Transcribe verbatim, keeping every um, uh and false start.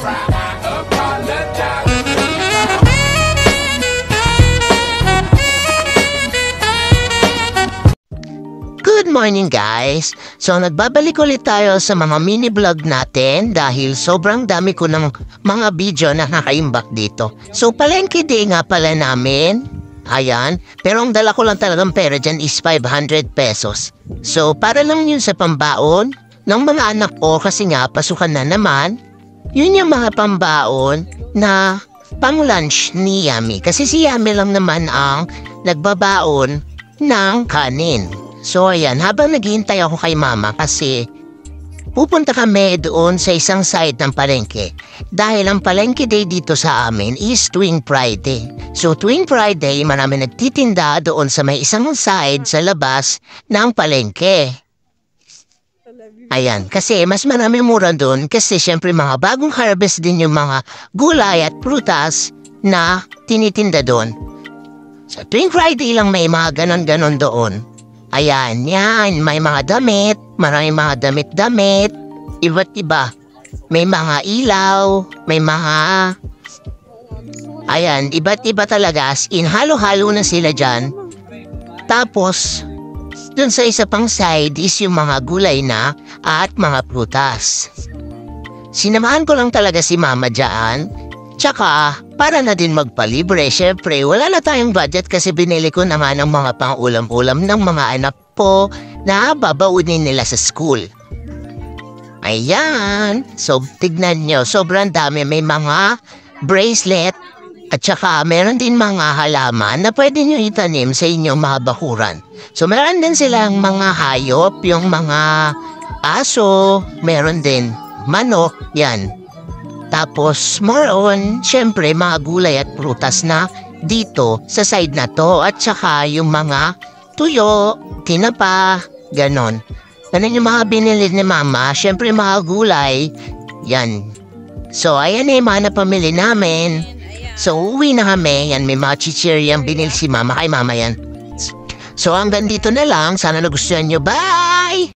Good morning guys! So nagbabalik ulit tayo sa mga mini vlog natin dahil sobrang dami ko ng mga video na nakaimbak dito. So palengke day nga pala namin. Ayan. Pero ang dala ko lang talagang pera dyan is five hundred pesos. So para lang yun sa pambaon ng mga anak ko kasi nga pasukan na naman. Yun yung mga pambaon na pang lunch ni Yami. Kasi si Yami lang naman ang nagbabaon ng kanin. So ayan, habang naghihintay ako kay mama kasi pupunta kami doon sa isang side ng palengke. Dahil ang palengke day dito sa amin is tuwing Friday. So tuwing Friday, marami nagtitinda doon sa may isang side sa labas ng palengke. Ayan, kasi mas marami mura doon kasi syempre mga bagong harvest din yung mga gulay at prutas na tinitinda doon. So tuwing Friday lang may mga ganon-ganon doon. Ayan, yan. May mga damit. Maraming mga damit-damit. Iba't iba. May mga ilaw. May mga... Ayan, iba't iba talaga. As in, halo-halo na sila dyan. Tapos, dun sa isa pang side is yung mga gulay na at mga prutas. Sinamahan ko lang talaga si mama dyan. Tsaka, para na din magpalibre, syempre, wala na tayong budget kasi binili ko naman ang mga pang-ulam-ulam ng mga anak po na babaunin nila sa school. Ayan. So, tignan nyo, sobrang dami. May mga bracelet at tsaka meron din mga halaman na pwede nyo itanim sa inyong mga bakuran. So, meron din silang mga hayop, yung mga aso, meron din manok, yan. Tapos, more on, syempre, mga gulay at prutas na dito sa side na to. At saka yung mga tuyo, tinapa, ganon. Ganon yung mga binili ni mama. Syempre, mga gulay. Yan. So, ayan eh, mga napamili namin. So, uwi na kami. Yan, may mga chichiryang binili si mama. Kay mama yan. So, hanggang dito na lang. Sana nagustuhan nyo. Bye!